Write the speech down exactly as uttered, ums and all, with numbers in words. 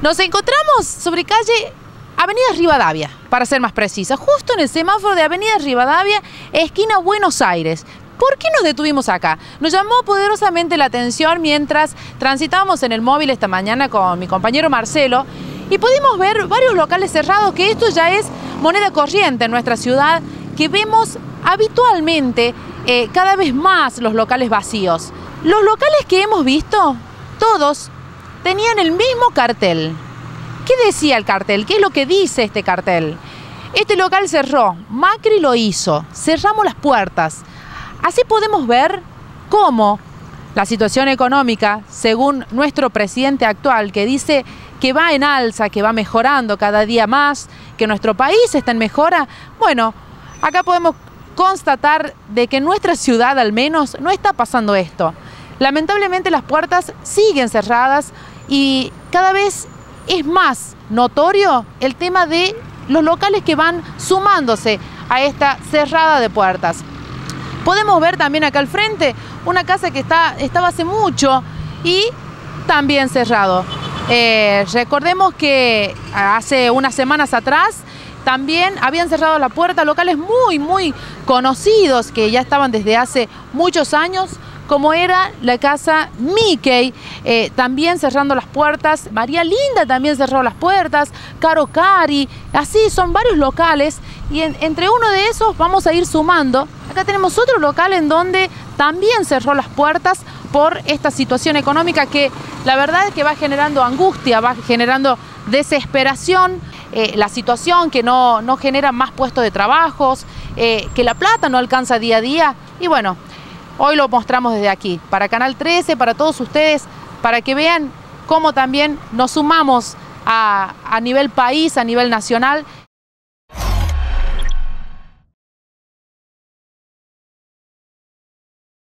Nos encontramos sobre calle Avenida Rivadavia, para ser más precisa, justo en el semáforo de Avenida Rivadavia, esquina Buenos Aires. ¿Por qué nos detuvimos acá? Nos llamó poderosamente la atención mientras transitábamos en el móvil esta mañana con mi compañero Marcelo y pudimos ver varios locales cerrados, que esto ya es moneda corriente en nuestra ciudad, que vemos habitualmente eh, cada vez más los locales vacíos. Los locales que hemos visto, todos tenían el mismo cartel. ¿Qué decía el cartel? ¿Qué es lo que dice este cartel? Este local cerró, Macri lo hizo, cerramos las puertas. Así podemos ver cómo la situación económica, según nuestro presidente actual, que dice que va en alza, que va mejorando cada día más, que nuestro país está en mejora, bueno, acá podemos constatar de que en nuestra ciudad al menos no está pasando esto. Lamentablemente las puertas siguen cerradas y cada vez es más notorio el tema de los locales que van sumándose a esta cerrada de puertas. Podemos ver también acá al frente una casa que está, estaba hace mucho y también cerrado. Eh, recordemos que hace unas semanas atrás también habían cerrado la puerta locales muy, muy conocidos que ya estaban desde hace muchos años, como era la casa Mickey, eh, también cerrando las puertas. María Linda también cerró las puertas, Caro Cari, así son varios locales y en, entre uno de esos vamos a ir sumando. Acá tenemos otro local en donde también cerró las puertas por esta situación económica que la verdad es que va generando angustia, va generando desesperación, eh, la situación que no, no genera más puestos de trabajos, eh, que la plata no alcanza día a día y bueno, hoy lo mostramos desde aquí, para Canal trece, para todos ustedes, para que vean cómo también nos sumamos a, a nivel país, a nivel nacional.